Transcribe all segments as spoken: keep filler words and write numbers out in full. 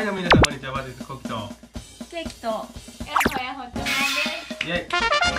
どうも皆さんこんにちは、バーです。コキとケーキとやほやほちょもです。 イェイ。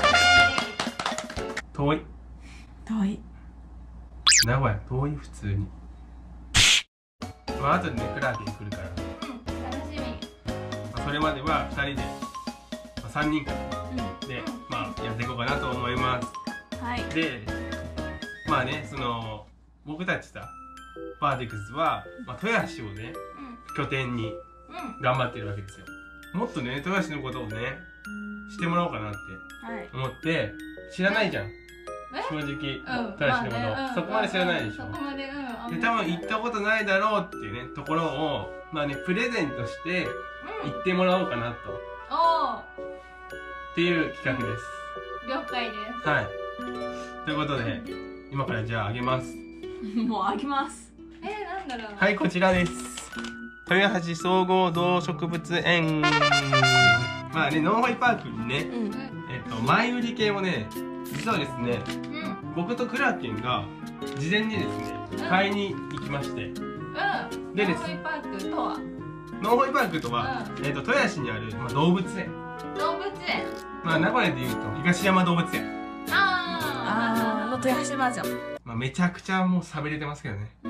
遠い遠い名古屋遠い普通に。まあ後でねクラーケン来るから、 うん、楽しみ。 まあ、それまではふたりで、まあ、さんにんからで、まあやっていこうかなと思います。 はい。 でまあね、その僕たちさバーテックスは、まあ、豊橋をね拠点にうん頑張ってるわけですよ。もっとね豊橋のことをねしてもらおうかなってはい思って、知らないじゃんえ正直、 うん、 豊橋のこと、 まあね、 そこまで知らないでしょ。 そこまで、うん、あんまりで多分行ったことないだろうっていうねところをまあねプレゼントしてうん、 行ってもらおうかなとおー、 っていう企画です。 了解です。 はい、ということで今からじゃああげます。 もうあげます。 えー、なんだろう。 はい、こちらです。豊橋総合動植物園。まあね、ノンホイパークにね、 うん。 えっと前売り券をね、実はですね、 うん、 僕とクラーケンが事前にですね買いに行きまして、 うん、 でですノンホイパークとはノンホイパークとは、 うえっと豊橋にある、まあ、動物園、 動物園。 まあ名古屋でいうと東山動物園、 あー、 あーの豊橋バージョン。 まあ、めちゃくちゃもう寂れてますけどね。 うん。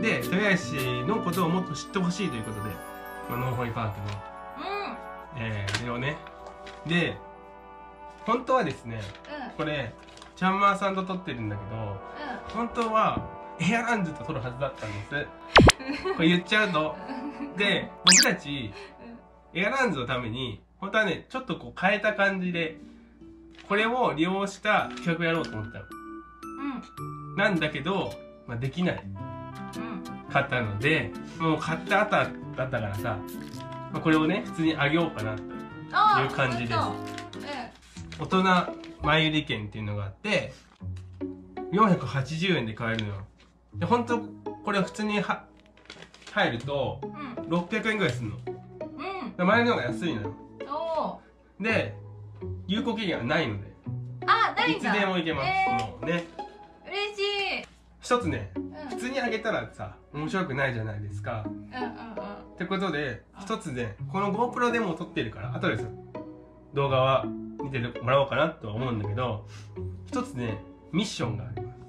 で豊橋のことをもっと知ってほしいということで、まあ、ノンホイパークの、 うん、 えー、あれをね、で本当はですねうん、 これチャンマーさんと撮ってるんだけど、本当はエアランドと撮るはずだったんですこれ言っちゃうと。で僕たちエアランドのために本当はねちょっとこう変えた感じでこれを利用した企画をやろうと思ったのうん、 なんだけど、まあ、できないうん、 かったので、もう買った後だったからさ、まあ、これをね普通にあげようかなとあー、 いう感じです。 ほんと大人前売り券っていうのがあってよんひゃくはちじゅうえんで買えるのよ。で本当これ普通には入るとうん、 ろっぴゃくえんぐらいするの。 うん、 で前の方が安いのよ。 うん、おー、 で有効期限はないのであ、ないいつんだ。 でもいけます、 えもうね。 ー、嬉しい。 一つねうん、 普通にあげたらさ面白くないじゃないですか。 うん、うん、うん。 ってことで一つねこの GoPro でも撮ってるから後でさ動画は見てもらおうかなとは思うんだけど、一つねミッションがあります。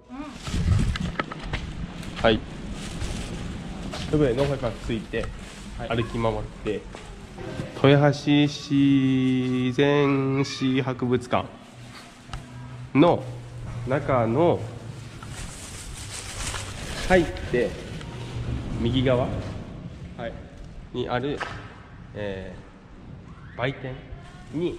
はいということでノンホイパーク着いて、はい、歩き回って豊橋自然史博物館の中の入って右側、はい、にある、えー、売店に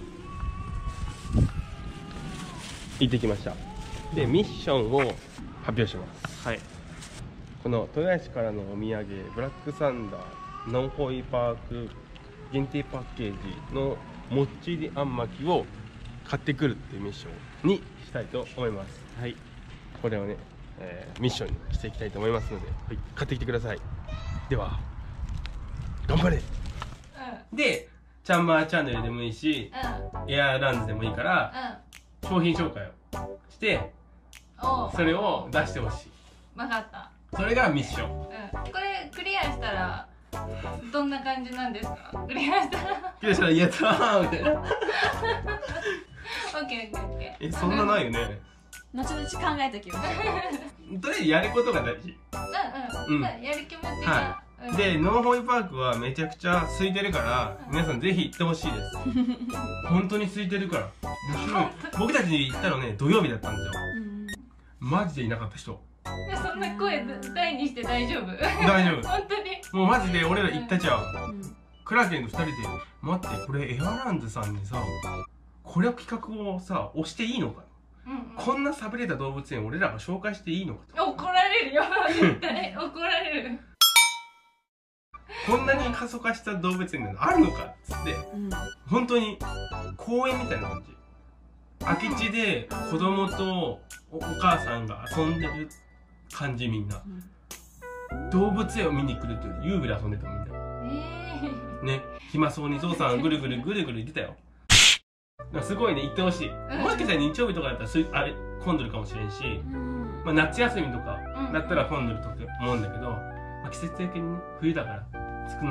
行ってきました。でミッションを発表します。はい、この豊橋からのお土産ブラックサンダーノンホイパーク限定パッケージのもっちりあん巻きを買ってくるっていうミッションにしたいと思います。はい、これをね、えー、ミッションにしていきたいと思いますので、はい、買ってきてください。では頑張れ。 うん、 でチャンマーチャンネルでもいいしうん、 エアーランズでもいいからうん、 商品紹介をしておー、 それを出してほしい。 わかった。 それがミッション。 うん、これクリアしたらどんな感じなんですか？クリアしたらよっしゃやったーみたいなオッケーオッケーオッケー。 えそんなないよね。 後々考えておきましょとりあえずやることが大事。 うんうん、 うんやる気持ちが、 はうん、 でノンホイパークはめちゃくちゃ空いてるから皆さんぜひ行ってほしいです本当に空いてるから。僕たち行ったのね土曜日だったんですよ。 う。うん。 マジでいなかった人。 そんな声大にして大丈夫？ 大丈夫本当にもうマジで俺ら行ったじゃん。 うん。 クラーケンとふたりで待ってこれエアランズさんにさこれを企画をさ押していいのか、 うん、うん、 こんな寂れた動物園俺らが紹介していいのかと、 怒られるよ絶対怒られる。 こんなに過疎化した動物園なのあるのかっつってうん。 本当に公園みたいな感じ。空き地で子供とお母さんが遊んでる感じ。みんな動物園を見に来るっていう遊具で遊んでたみんなえね。暇そうにゾウさんぐるぐるぐるぐる言ってたよ。だからすごいね行ってほしい。もしかしたら日曜日とかだったらすあれ混んでるかもしれんし、 うん。 まあ、夏休みとかだったら混んでると思うんだけど、まあ、季節的にね冬だから少ない。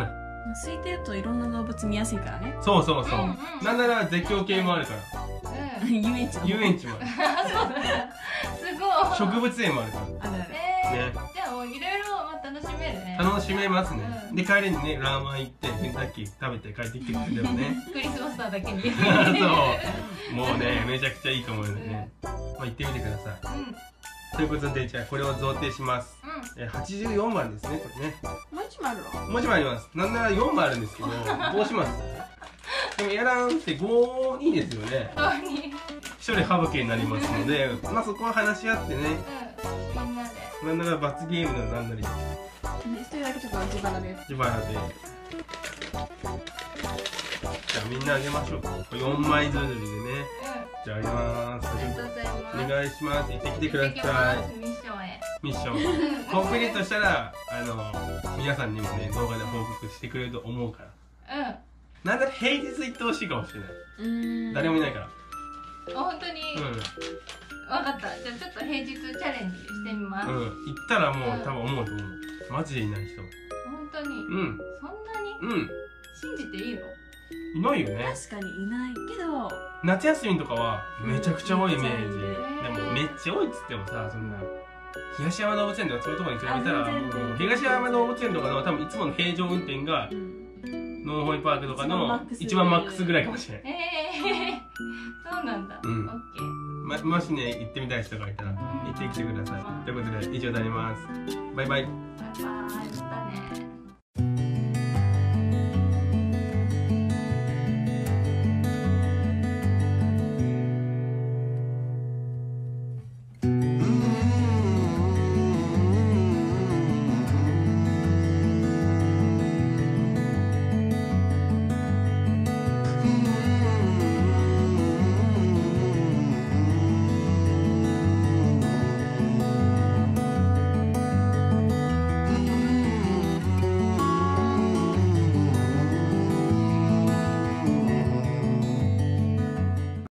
空いてるといろんな動物見やすいからね。 そうそうそう、 うんうんなんなら絶叫系もあるからうん遊園地の。 遊園地もあるあ、そうなんだ。すごい。 植物園もあるからあるある。 えーねじゃあもういろいろまあ楽しめるね。 楽しめますね、 うんで帰りにねラーマン行ってケンタッキー食べて帰ってきてくれてもねクリスマスだけに。 そうもうねめちゃくちゃいいと思うのでね、まあ、行ってみてください。 うんうんということでじゃあこれを贈呈します。えーはちじゅうよんまんですねこれね。 もう一枚あるの？ もう一枚あります。なんならよんまんあるんですけどどうします？でもやらんってごいいですよね。 そうに。 ひとり省けになりますのでまあそこは話し合ってね、 うんみんなで。 なんなら罰ゲームのなんなり一人だけちょっと自腹で。 自腹でじゃあみんなあげましょう。これよんまいずつでね。じゃああげまーす。 ありがとうございます。 お願いします。行ってきてくだ行ってきさい。 ますミッションへ。 ミッションコンプリートしたらあの皆さんにもね動画で報告してくれると思うからうん。 なんだら平日行ってほしいかもしれない。 うーん。 誰もいないから。 本当に。 うわかった。じゃあちょっと平日チャレンジしてみます。 んうん行ったらもう多分思うと思う。マジでいない人。 本当に。 うんそんなにうん信じていいの？ いないよね。 確かにいないけど。 夏休みとかはめちゃくちゃ多いイメージ。 うんでもめっちゃ多いっつってもさそんな東山動物園とかそういうところに比べたらあ全然もう東山動物園とかの多分いつもの平常運転がうん。 ノンホイパークとかの一一番マックスぐらいかもしれない。 ええそうなんだ。 うんオッケー。 ま、もしね行ってみたい人がいたら行ってきてください。ということで以上になります。バイバイ。 バイバイ。またね。